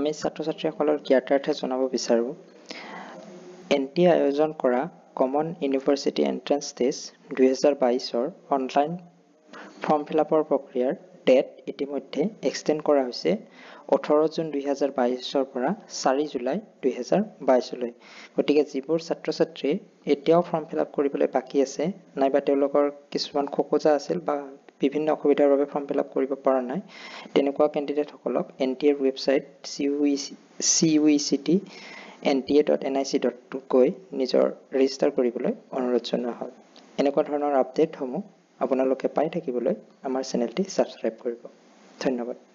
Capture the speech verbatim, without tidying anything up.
আমি ছাত্ৰ ছাত্ৰীসকলৰ জ্ঞাতাৰ্থে জনাব বিচাৰো এনটি আয়োজন কৰা কমন ইউনিভাৰ্চিটি এন্ট্ৰেন্স টেষ্ট দুই হাজাৰ বাইশ ৰ অনলাইন ফৰ্ম ফিলআপৰ প্ৰক্ৰিয়াৰ ডেট ইতিমধ্যে এক্সটেন্ড কৰা হৈছে ওঠৰ জুন দুই হাজাৰ বাইশ ৰ পৰা চাৰি জুলাই দুই হাজাৰ বাইশ লৈ গতিকে যিবোৰ ছাত্ৰ ছাত্ৰী এতিয়াও ফৰ্ম ফিলআপ কৰিবলৈ বাকি আছে নাইবা তেওঁলোকৰ কিছুমান খোকোজা আছিল বা বিভিন্ন অসুবিধাৰ বাবে ফৰ্ম ফিলআপ কৰিব পৰা নাই তেনেকুৱা ক্যান্ডিডেট সকলক এনটিএৰ website C U E C T N T A dot N I C dot গৈ নিজৰ ৰেজিষ্টাৰ কৰিবলৈ অনুৰোধ জনোৱা হয় এনেকুৱা ধৰণৰ আপডেট সমূহ আপোনালোকে পাই থাকিবলৈ আমাৰ চেনেলটি সাবস্ক্ৰাইব কৰিব ধন্যবাদ